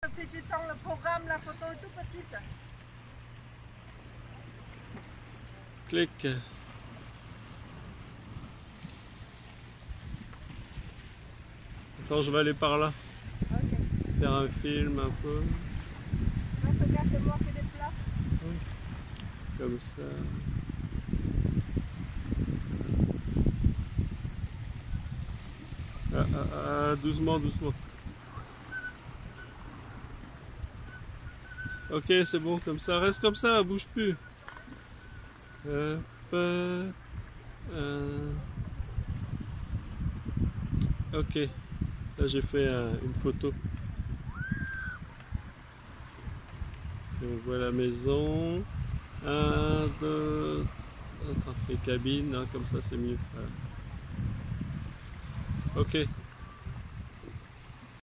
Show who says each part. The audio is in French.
Speaker 1: Si tu sens le programme, la photo est tout petite.
Speaker 2: Clic. Attends, je vais aller par là.
Speaker 1: Ok.
Speaker 2: Faire un film un peu.
Speaker 1: Dans ce cas, c'est moi qui déplace.
Speaker 2: Comme ça. Doucement, doucement. Ok, c'est bon, comme ça. Reste comme ça, bouge plus. Ok, là j'ai fait une photo. On voit la maison. Un, deux. Attends, les cabines, hein, comme ça c'est mieux. Voilà. Ok.